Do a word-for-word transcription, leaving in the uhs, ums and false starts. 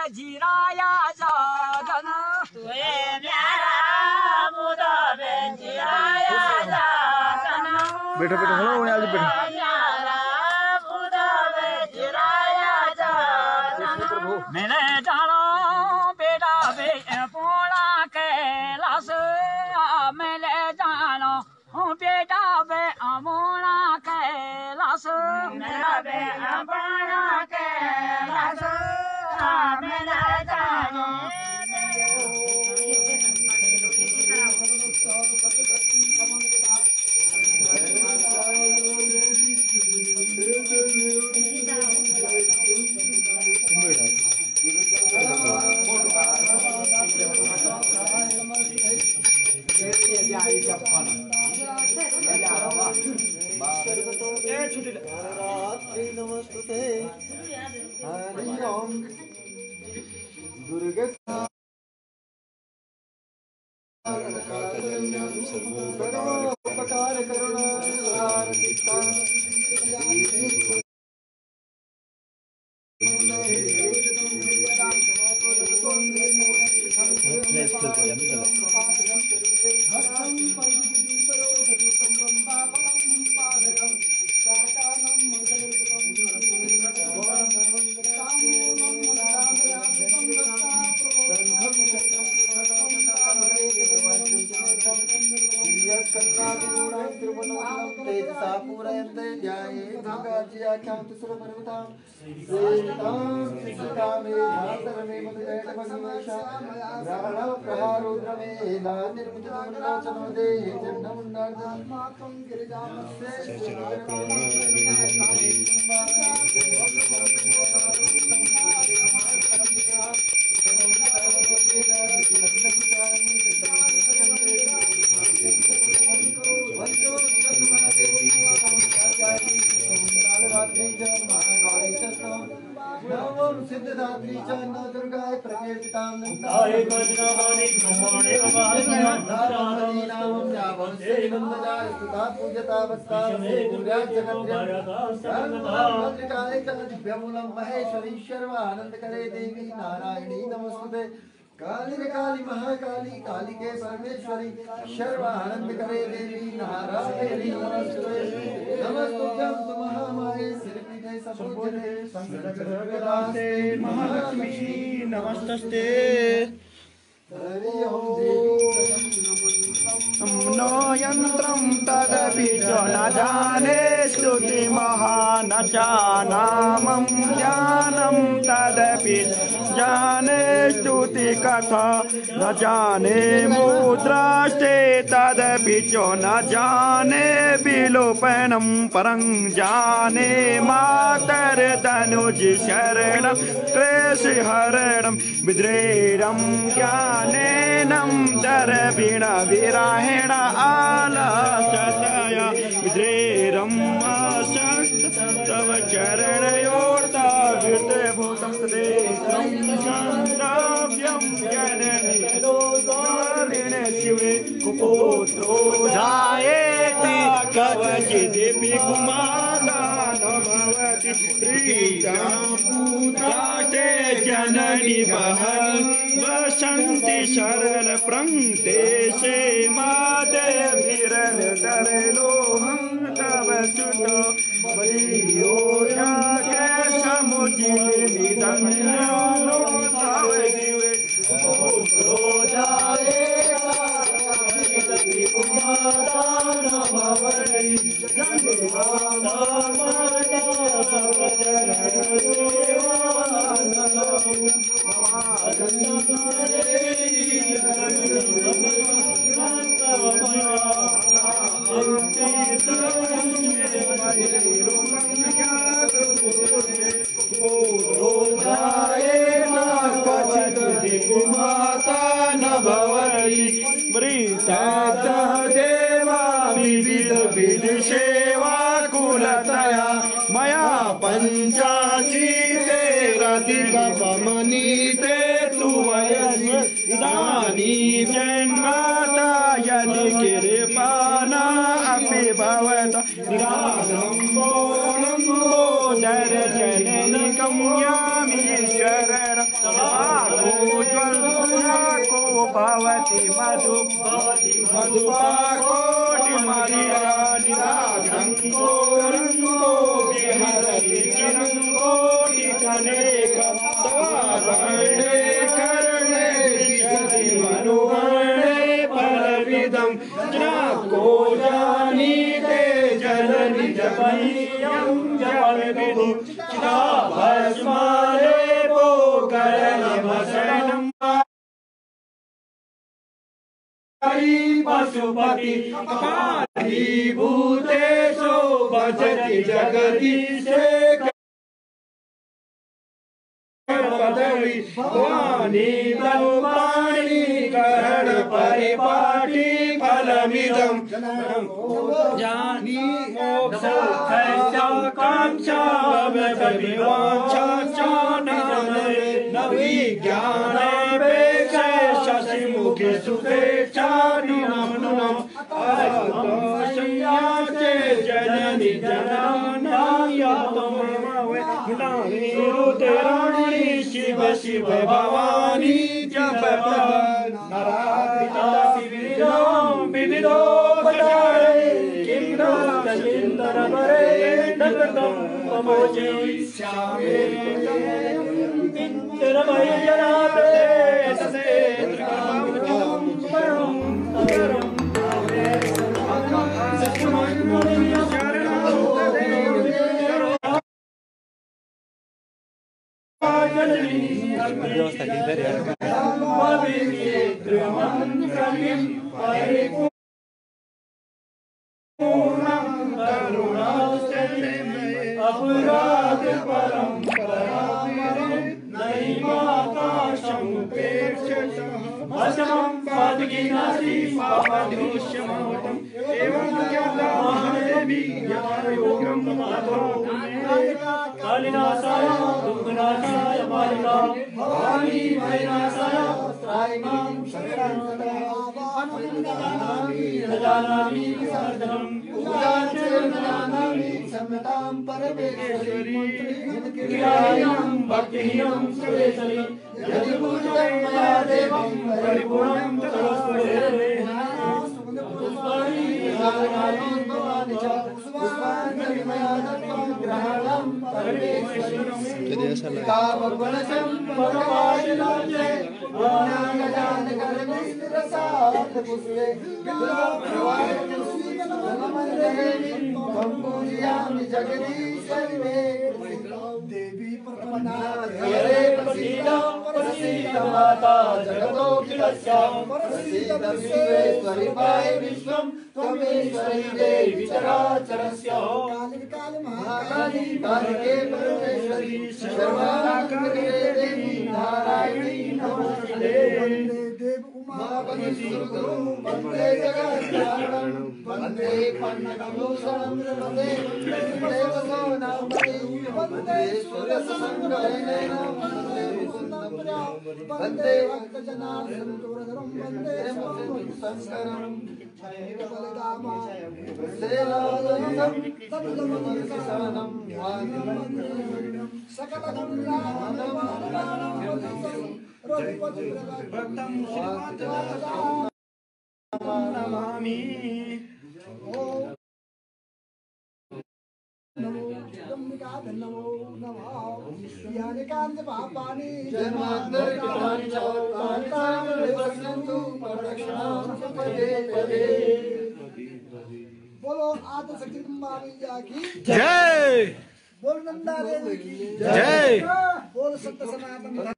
Jiraiya जागन तुए प्यारा मुदा बे जिराया जागन बैठो बैठो हेलो आज बैठो प्यारा मुदा बे जिराया जागन मैंने जानो बेटा बे पोला कैलाश मैंने जानो बेटा बे अमोला कैलाश मेरा बे अमोला कैलाश मेरा जानो नमस्ते हरि ओम दुर्गे सर्वोपकार करुणा सिद्धदात्री चंद दुर्गाय प्रकीर्तितां नारे भजनानि ब्रह्मणे नारायणी नामं यावं श्रीनंदजाय स्तुता पूजता वस्ता पूज्या जगद्रकाय च दिव्यमूलं महेश्वरी सर्वानंद करे देवी नारायणी नमस्ते काली रे काली महाकाली काली के परमेश्वरी सर्वानंद करे देवी नारायणी नमस्ते नमस्तुभ्यं तु महामाये श्रीपीठे संपूज्यते संकटहरते महालक्ष्मी नमस्ते हरि ओम नो यंत्रं तदपि च न जाने स्तुति महानचानामं ज्ञानं तदपि जाने स्तुति कथा न जाने मुद्रास्ते तदपि च न जाने विलोपनं परं जाने मातर्तनुज शरणं क्लेशहरणं विद्रेरं ज्ञानेनं दर्भिण विराहेण आलसतया विद्रेरम् आसक्त तव चरणयोर्ताव्युते भूतं तदेकं शान्ताव्यं जननि नारिणे शिवे कुपुत्रो जायेति कवचिदपि कुमारा न भवति प्रीता पुत्रास्ते जननि वहनि वसन्ति शरण प्रङ्क्ते मादेभिरन तरलोहं तव सुतो बलियो याके समुचितमिदं नो तव दिवे पुत्रो जायेता कविति कुमारा न भवति जन्मदाता तव कुमाता न भवति वृतात् देवा विविध विधि सेवा कुलतया मया पञ्चाशीतेरधिकपमनीते तु वयसि इदानीं जन्मता यदि कृपाना अपि भवता निरालम्बो लम्बो दर्शननिकं यामि शरणं भवति मधु मधुपाकोटि मदिरानिरागंगो रंगो विहरति चिरंगोटि कनेक तवावर्णे करणे दिशति मनुवर्णे फलविदं ज्ञाको जानीते जननि जपनीयं जपविदु चिदाभस्माले पोकरणमशरणम् पशुपति अपाधिभूतेषु भजति जगदीशे पदवी वाणी तनुवाणी करण परिपाटी फलमिदं जानी मोक्ष कांक्षा विवांछा नवी ज्ञान पेक्षे शशि मुखे सुपेक्षा निनम आत्मसंयाचे जननी जनानायतमरुतेराणी शिव शिव भवानी जप नारायण विविधो भजारे किंद्र चिंतन परे नगतम पमोजे श्यामे इंद्रमय जनाते तसे त्रिकामं परम परम व्यवस्था ठीक है यार अपराध परंपरा नहीं माता समुपेक्षित भस्मं पादकीनासी पापादिश्यमावतम् एवं ज्ञाता महादेवी ज्ञानयोगं माधो कालिनाशाय दुःखनाशाय बालिका भवानी भयनाशाय त्रायिमां शरणागतामि जानामि सर्वं उदाचरणामि समतां परमेश्वरी क्रियायां भक्तिहीनं सुरेशली यदि पूजितं मया देवं परिपूर्णं ततोऽस्तु पुष्पाणि विहाराणि भवानि च पुष्पाणि मया दत्तं ग्रहणं परमेश्वरी कामगुणशं भगवादिनाथे ज्ञानदान कर्मेन्द्रसात् पुष्पे पूजयामि जगदीश्वरि मे देवी प्रपन्नारे प्रसीद प्रसीद माता जगदोऽखिलस्यां प्रसीद विश्वेश्वरि पाहि विश्वं त्वमेश्वरि देवी चराचरस्य कालिकाल महाकाली कालिके परमेश्वरी सर्वात्मके देवी नारायणी नमोस्तुते देव उमा वंदे वंदे जगद्धारणं वंदे पन्नगभूषणं वंदे देवसोनामणि वंदे सूर्यसंगमनेन वंदे मुकुन्दप्रियं वंदे भक्तजनार्दनम् वंदे शंकरं बलदामा वंदे लालनं सततमनिशनं सकलगुणानवानं रघुपतिभक्तं नमामि नमो नमः यानि कान्त पापानि जन्मान्तरितानि च तानि तानि विवर्षन्तु प्रदक्षिणां पदे पदे। बोलो आदिशक्ति माता की जय, बोल नंदा देवी की जय, बोल सत्य सनातन